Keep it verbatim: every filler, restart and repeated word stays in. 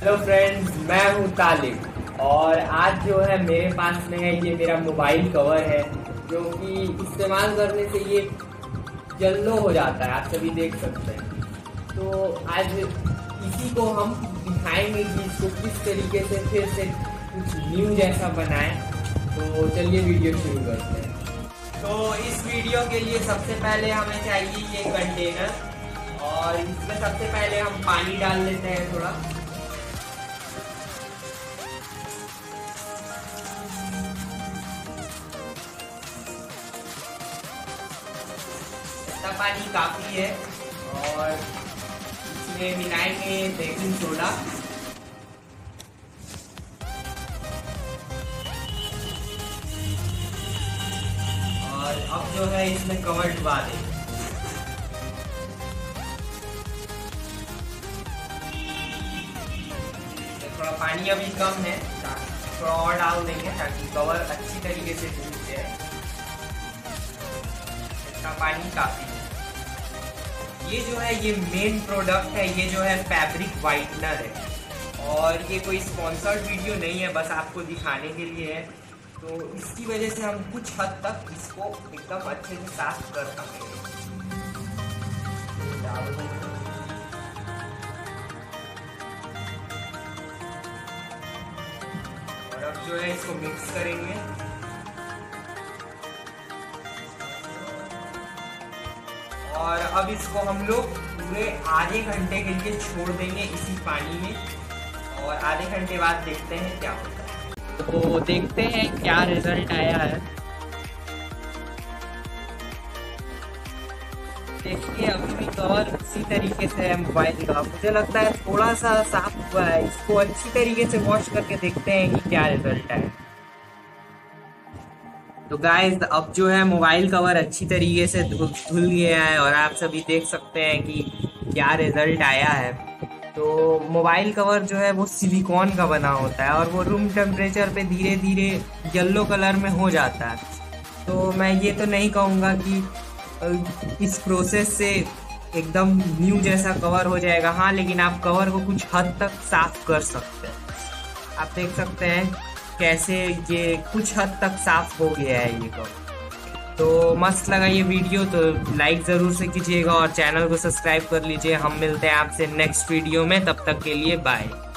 Hello friends, मैं हूं तालिब और आज जो है मेरे पास में है ये मेरा मोबाइल कवर है जो कि इस्तेमाल करने से ये येलो हो जाता है। आप सभी देख सकते हैं। तो आज इसी को हम दिखाएंगे कि इसको किस तरीके से फिर से कुछ न्यू जैसा बनाएं। तो चलिए वीडियो शुरू करते हैं। तो इस वीडियो के लिए सबसे पहले हमें चाहिए ये कंटेनर और इसमें सबसे पहले हम पानी डाल लेते हैं थोड़ा। इतना पानी काफी है और इसमें मिलाएंगे बेकिंग सोडा। और अब जो है इसमें कवर डुबा देंगे। थोड़ा पानी अभी कम है, थोड़ा और डाल देंगे ताकि कवर अच्छी तरीके से डूब जाए। इसका पानी काफी है। ये जो है ये मेन प्रोडक्ट है, ये जो है फैब्रिक वाइटनर है और ये कोई स्पॉन्सर्ड वीडियो नहीं है, बस आपको दिखाने के लिए है। तो इसकी वजह से हम कुछ हद तक इसको एकदम अच्छे से साफ कर सकेंगे। और अब जो है इसको मिक्स करेंगे। और अब इसको हम लोग पूरे आधे घंटे के लिए छोड़ देंगे इसी पानी में और आधे घंटे बाद देखते हैं क्या होता है। तो देखते हैं क्या रिजल्ट आया है। देखिए अभी भी कवर उसी तरीके से है मोबाइल का। मुझे लगता है थोड़ा सा साफ हुआ है। इसको अच्छी तरीके से वॉश करके देखते हैं कि क्या रिजल्ट आया। तो गाइस अब जो है मोबाइल कवर अच्छी तरीके से धुल गया है और आप सभी देख सकते हैं कि क्या रिजल्ट आया है। तो मोबाइल कवर जो है वो सिलिकॉन का बना होता है और वो रूम टेम्परेचर पे धीरे धीरे येलो कलर में हो जाता है। तो मैं ये तो नहीं कहूँगा कि इस प्रोसेस से एकदम न्यू जैसा कवर हो जाएगा, हाँ, लेकिन आप कवर को कुछ हद तक साफ कर सकते हैं। आप देख सकते हैं कैसे ये कुछ हद तक साफ हो गया है ये कवर। तो मस्त लगा ये वीडियो तो लाइक ज़रूर से कीजिएगा और चैनल को सब्सक्राइब कर लीजिए। हम मिलते हैं आपसे नेक्स्ट वीडियो में, तब तक के लिए बाय।